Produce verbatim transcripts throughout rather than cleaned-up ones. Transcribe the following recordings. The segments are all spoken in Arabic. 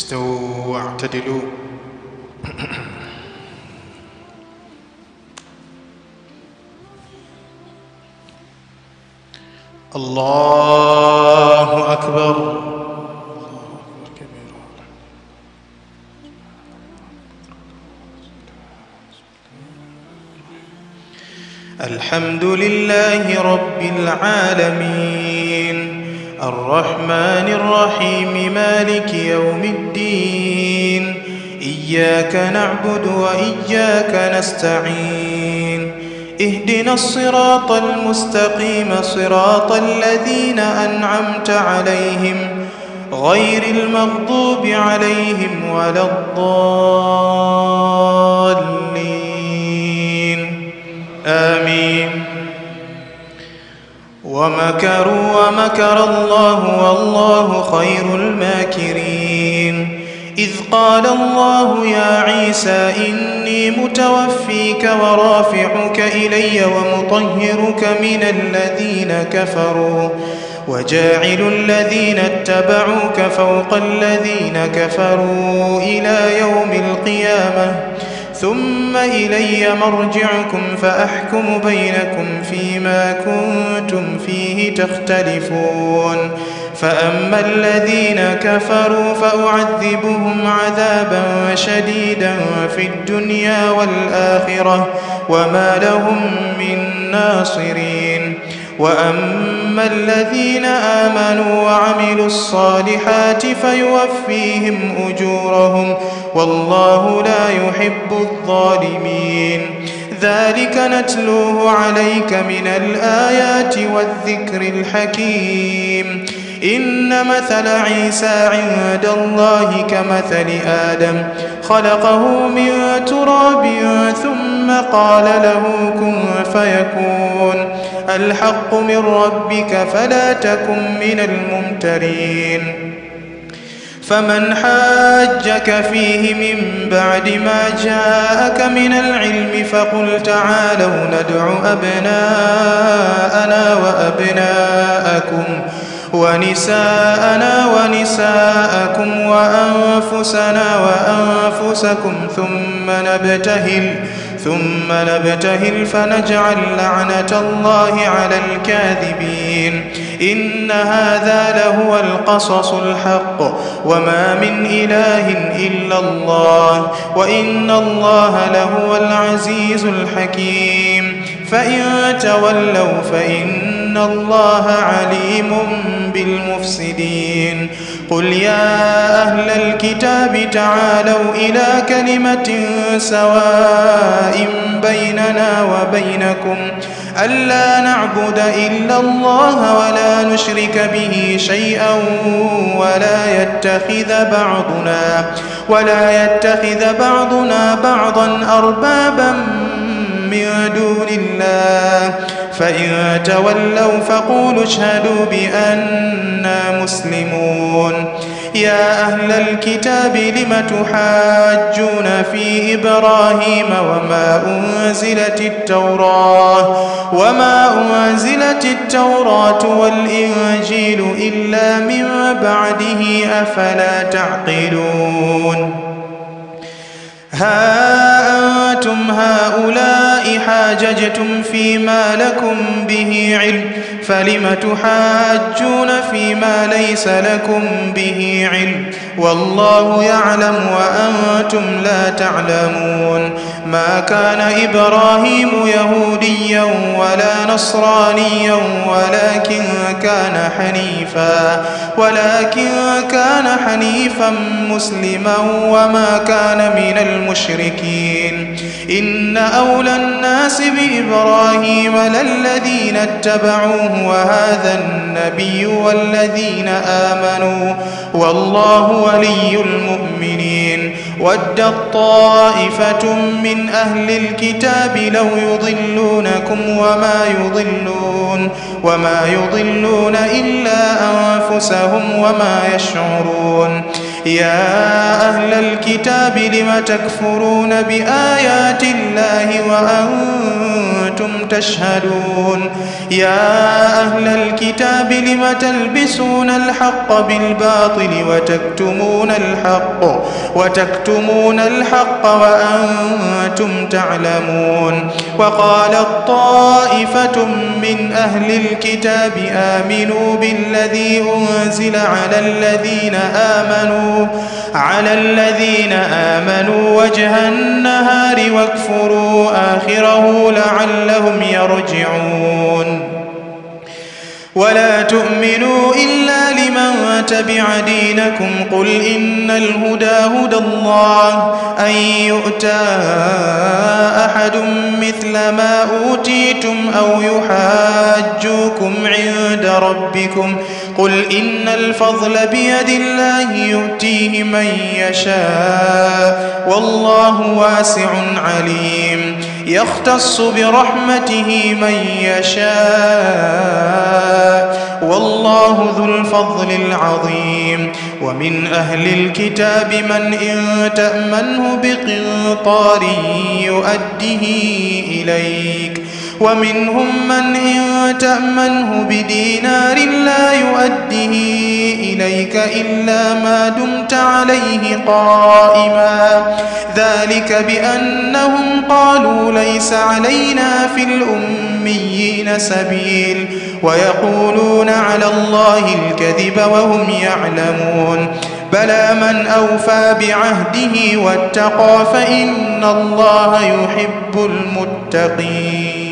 استووا واعتدلوا. الله أكبر. الحمد لله رب العالمين الرحمن الرحيم مالك يوم الدين إياك نعبد وإياك نستعين اهدنا الصراط المستقيم صراط الذين أنعمت عليهم غير المغضوب عليهم ولا الضالين آمين. ومكروا ومكر الله والله خير الماكرين. إذ قال الله يا عيسى إني متوفيك ورافعك إلي ومطهرك من الذين كفروا وجاعل الذين اتبعوك فوق الذين كفروا إلى يوم القيامة ثم إلي مرجعكم فأحكم بينكم فيما كنتم فيه تختلفون. فأما الذين كفروا فأعذبهم عذابا شديدا في الدنيا والآخرة وما لهم من ناصرين. وأما الذين آمنوا وعملوا الصالحات فيوفيهم أجورهم والله لا يحب الظالمين. ذلك نتلوه عليك من الآيات والذكر الحكيم. إن مثل عيسى عند الله كمثل آدم خلقه من تراب ثم قال له كن فيكون. الحق من ربك فلا تكن من الممترين. فمن حاجك فيه من بعد ما جاءك من العلم فقل تعالوا ندع أبناءنا وأبناءكم ونساءنا ونساءكم وأنفسنا وأنفسكم ثم نبتهل ثم نبتهل فنجعل لعنة الله على الكاذبين. إن هذا لهو القصص الحق وما من إله إلا الله وإن الله لهو العزيز الحكيم. فإن تولوا فإن الله عليم بالمفسدين. قل يا أهل الكتاب تعالوا إلى كلمة سواء بيننا وبينكم ألا نعبد إلا الله ولا نشرك به شيئا ولا يتخذ بعضنا ولا يتخذ بعضنا بعضا أربابا من دون الله. فإن تولوا فقولوا اشهدوا بأننا مسلمون. يا أهل الكتاب لم تحاجون في إبراهيم وما أنزلت التوراة وما أنزلت التوراة والإنجيل إلا من بعده أفلا تعقلون. ها أنتم هؤلاء حاججتم فيما لكم به علم فلم تحاجون فيما ليس لكم به علم والله يعلم وأنتم لا تعلمون. ما كان إبراهيم يهوديا ولا نصرانيا ولكن كان حنيفا ولكن كان حنيفا مسلما وما كان من المشركين. إن أولى الناس بإبراهيم للذين اتبعوه وهذا النبي والذين آمنوا والله ولي المؤمنين. ودت طائفة من أهل الكتاب لو يضلونكم وما يضلون وما يضلون إلا أنفسهم وما يشعرون. يا أهل الكتاب لم تكفرون بآيات الله وأنتم تشهدون يا أهل الكتاب لم تلبسون الحق بالباطل وتكتمون الحق وتكتمون الحق وأنتم تعلمون وقالت طائفة من أهل الكتاب آمنوا بالذي أنزل على الذين آمنوا على الذين آمنوا وجه النهار واكفروا آخره لعلهم يرجعون ولا تؤمنوا إلا لمن تبع دينكم قل إن الهدى هدى الله أن يؤتى أحد مثل ما أوتيتم أو يحاجوكم عند ربكم قل إن الفضل بيد الله يؤتيه من يشاء والله واسع عليم يختص برحمته من يشاء والله ذو الفضل العظيم ومن أهل الكتاب من إن تأمنه بقنطار يؤديه إليك ومنهم من إن تأمنه بدينار لا يؤديه إليك إلا ما دمت عليه قائما ذلك بأنهم قالوا ليس علينا في الأميين سبيل ويقولون على الله الكذب وهم يعلمون بلى من أوفى بعهده واتقى فإن الله يحب المتقين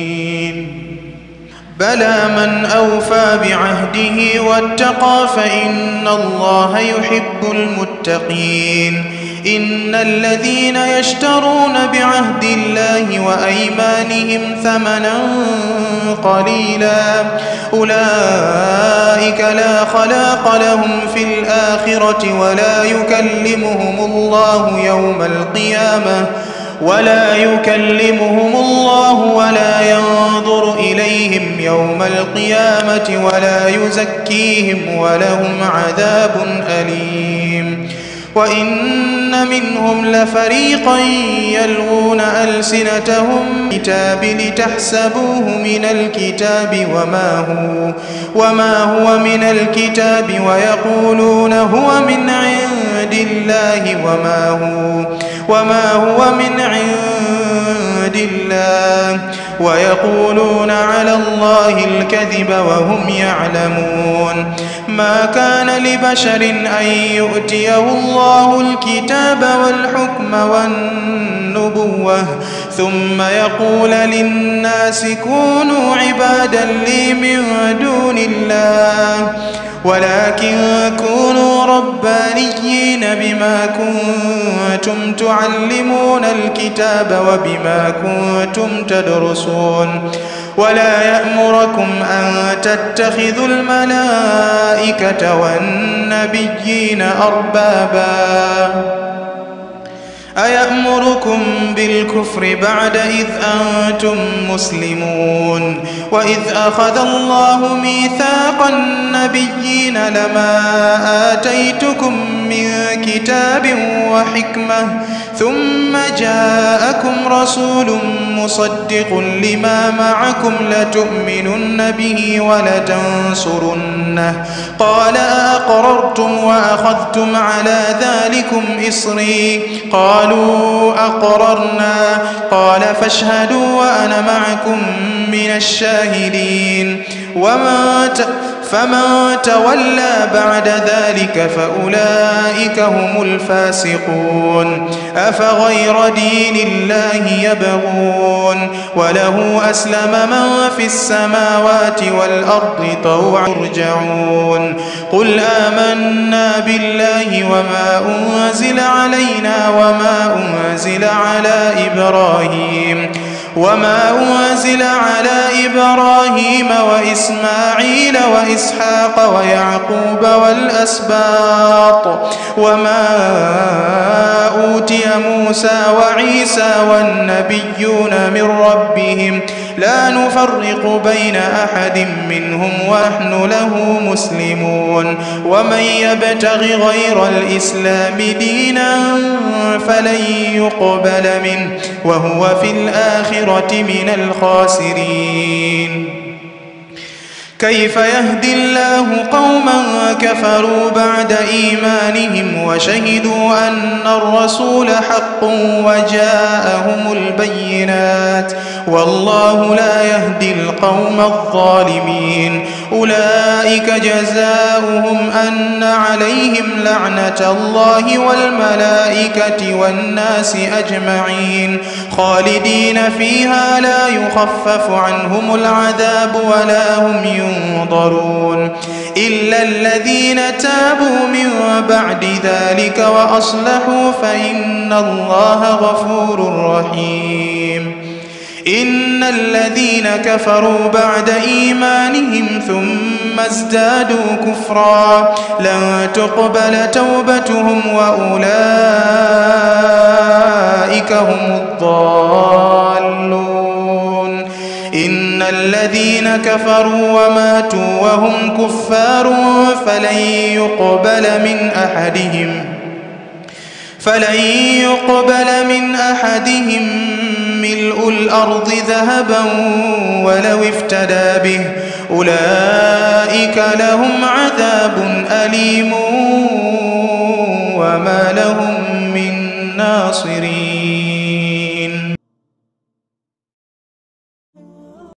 بلى من أوفى بعهده واتقى فإن الله يحب المتقين إن الذين يشترون بعهد الله وأيمانهم ثمنا قليلا أولئك لا خلاق لهم في الآخرة ولا يكلمهم الله يوم القيامة ولا يكلمهم الله ولا ينظر إليهم يوم القيامة ولا يزكيهم ولهم عذاب أليم وإن منهم لفريقا يلغون ألسنتهم كتاب لتحسبوه من الكتاب وما هو وما هو من الكتاب ويقولون هو من عند الله وما هو وما هو من عند الله ويقولون على الله الكذب وهم يعلمون ما كان لبشر أن يؤتيه الله الكتاب والحكم والنبوة ثم يقول للناس كونوا عبادا لي من دون الله ولكن كونوا ربانيين بما كنتم تعلمون الكتاب وبما كنتم تدرسون ولا يأمركم أن تتخذوا الملائكة والنبيين أربابا أيأمركم بالكفر بعد إذ أنتم مسلمون وإذ أخذ الله ميثاق النبيين لما آتيتكم من كتاب وحكمة ثم جاءكم رسول مصدق لما معكم لتؤمنن به ولتنصرنه قال أأقررتم وأخذتم على ذلكم إصري قالوا أقررنا قال فاشهدوا وأنا معكم من الشاهدين وما ت... فمن تولى بعد ذلك فأولئك هم الفاسقون أفغير دين الله يبغون وله أسلم من في السماوات والأرض طوعا يرجعون قل آمنا بالله وما أنزل علينا وما أنزل على إبراهيم وما أنزل على إبراهيم وإسماعيل وإسحاق ويعقوب والأسباط وما أوتي موسى وعيسى والنبيون من ربهم لا نفرق بين أحد منهم ونحن له مسلمون ومن يبتغ غير الإسلام دينا فلن يقبل منه وهو في الآخرة من الخاسرين كيف يهدي الله قوما كفروا بعد إيمانهم وشهدوا أن الرسول حق وجاءهم البينات والله لا يهدي القوم الظالمين أولئك جزاؤهم أن عليهم لعنة الله والملائكة والناس أجمعين خالدين فيها لا يخفف عنهم العذاب ولا هم ينظرون إلا الذين تابوا من بعد ذلك وأصلحوا فإن الله غفور رحيم إن الذين كفروا بعد إيمانهم ثم ازدادوا كفرا لن تقبل توبتهم وأولئك هم الضالون إن الذين كفروا وماتوا وهم كفار فلن يقبل من أحدهم فلن يقبل من أحدهم ملء الأرض ذهبا ولو افتدى به أولئك لهم عذاب أليم وما لهم من ناصرين